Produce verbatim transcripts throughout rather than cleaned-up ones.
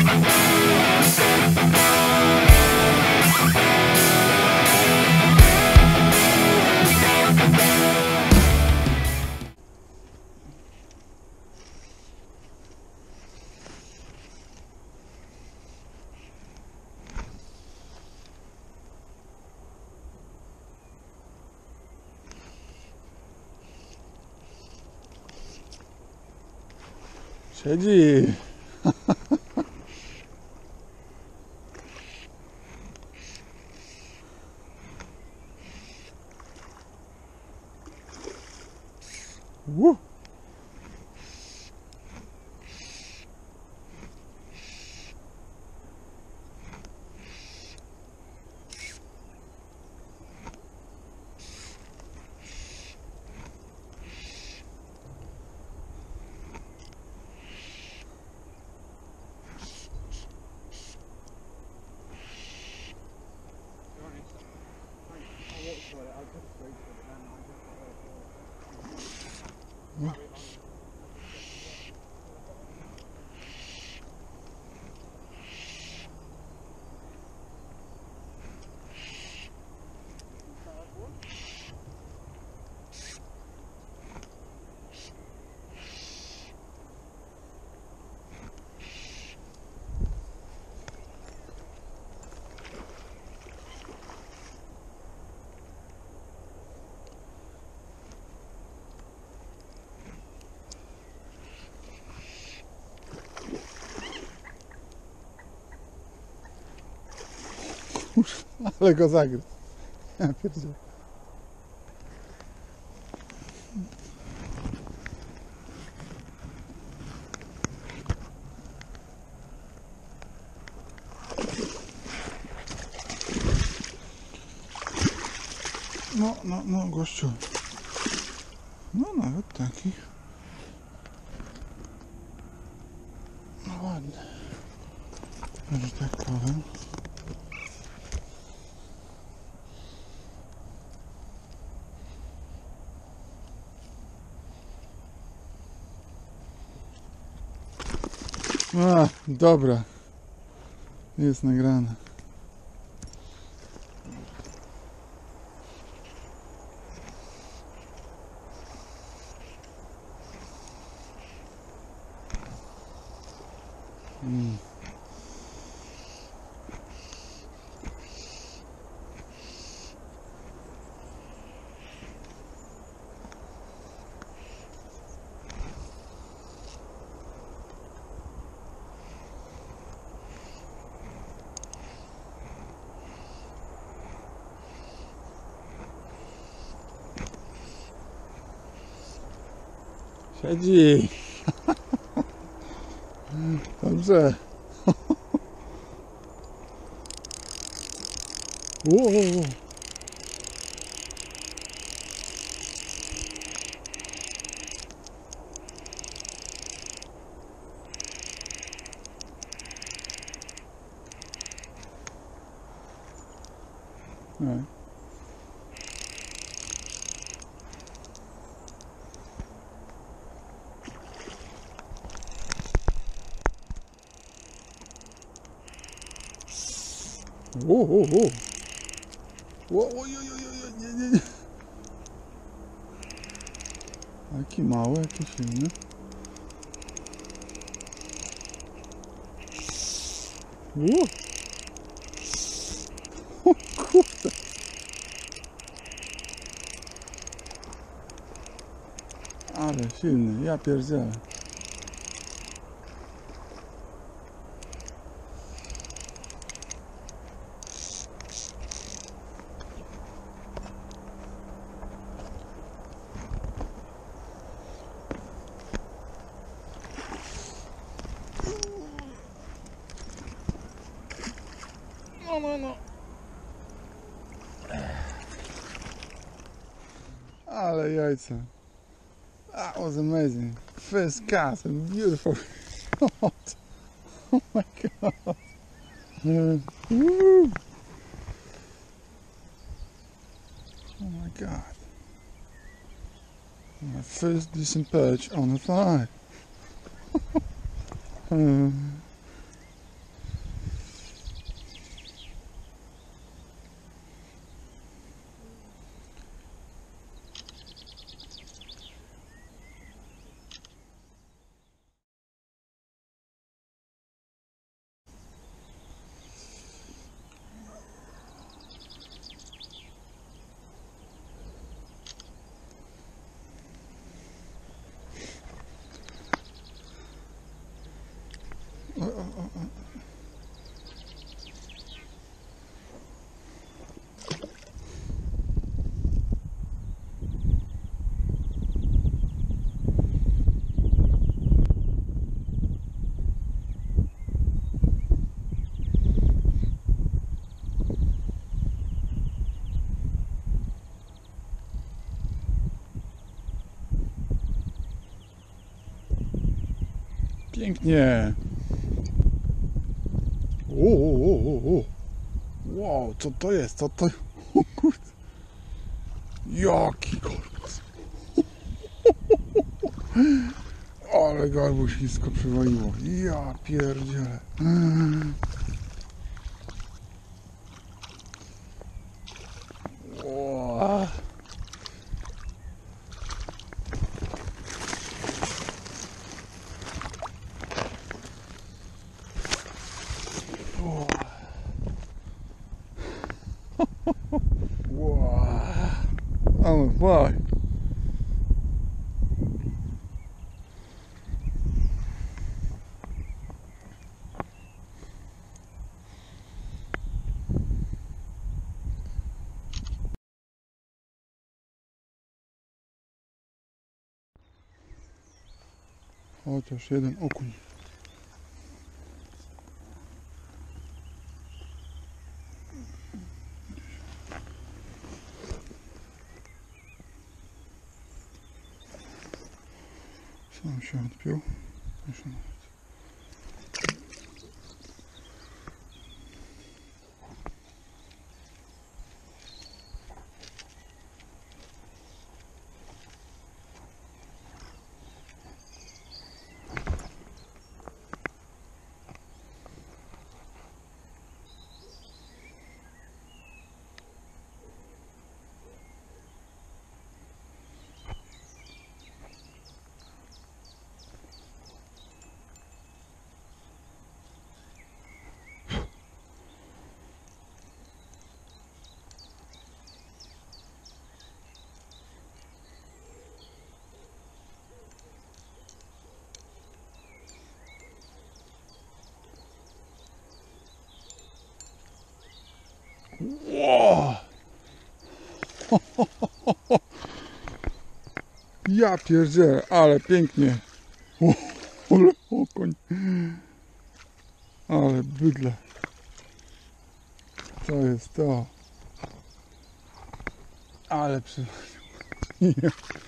Siedzi. Woo. Ale go zagryzł. Ja pierdzielę. No, no, no, gościu. No, nawet taki. No ładny. Że tak powiem. A, dobra. Jest nagrane. Mm. Siedzi. Dobrze. Wow. Right. Whoa, whoa, whoa. Whoa, whoa, jo, jo, jo, nie, nie, nie. Jaki mały, jaki silny. Whoa. O kurde. Ale silny, ja pierdzielę. No, no, no. Ale jajca. That was amazing. First cast and beautiful shot. Oh my god. Uh, woo. Oh my god. My first decent perch on the fly. uh, Pięknie. O, o, o, o. Wow, co to jest? Co to? O kurde. Jaki korpus. Ale garbu ślisko przywaliło. Ja pierdzielę. Wow. Ale faj. Chociaż jeden okuń. Sam się odpiął. Proszę nawet. Wow. Ja pierdzielę, ale pięknie. O, ale okoń. Ale bydle. To jest to. Ale przywalił.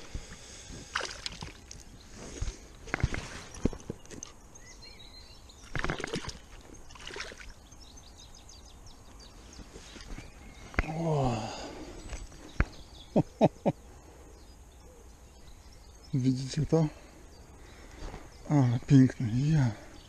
Widzicie to? Ale piękne. Ja.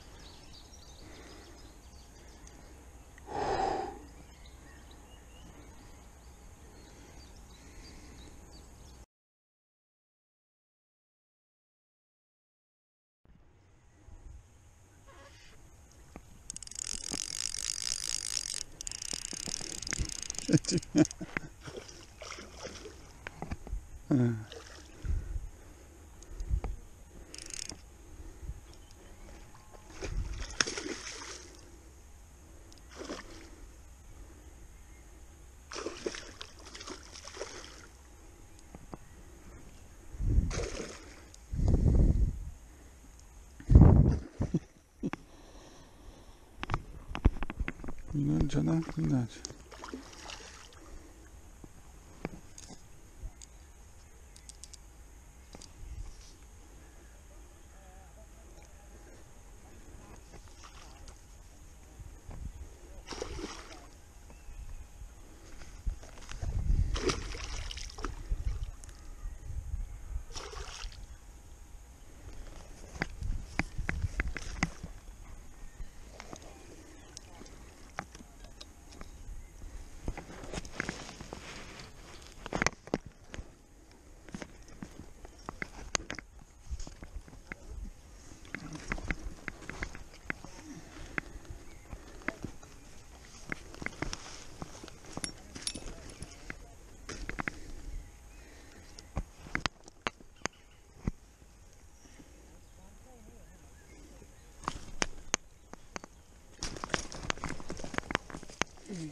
Widać, dziada? Widać.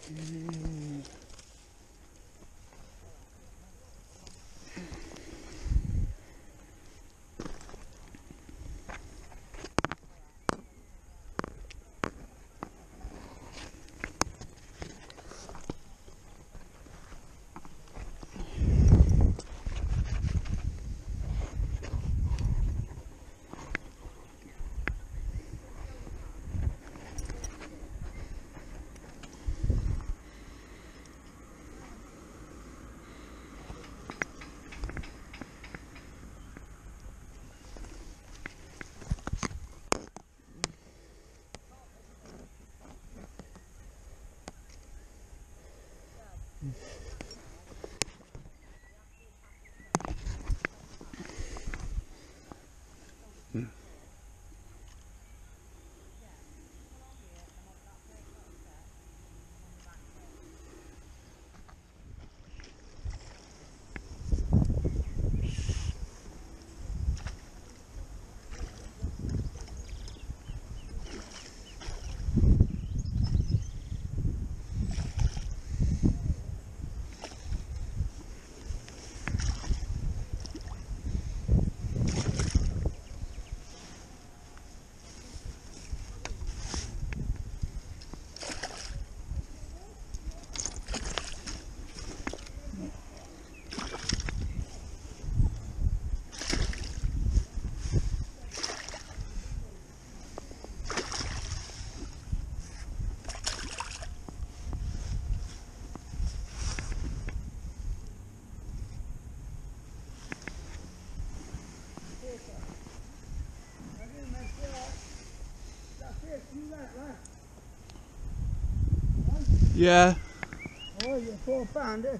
Yeah. Oh, you four pounder.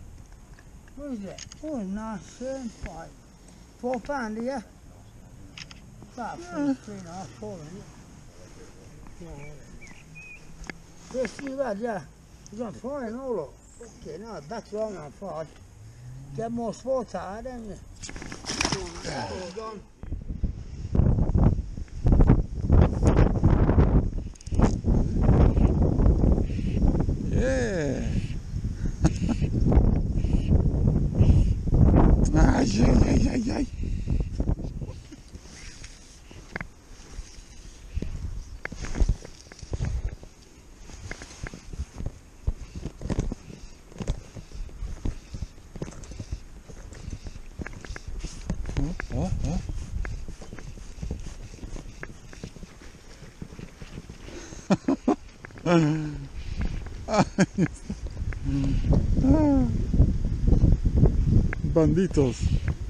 What is that? Oh, nice um, pike. Four pounder, yeah? About three, three and a half, four, isn't it? Yeah. Yes, you had, yeah. He's on fire and all up. Okay, no, that's wrong on fire. Get more sport out, don't you? Yeah. Oh, gone. Yeah. Ay, ay, ay, ay, ay. Oh, oh, oh. Banditos.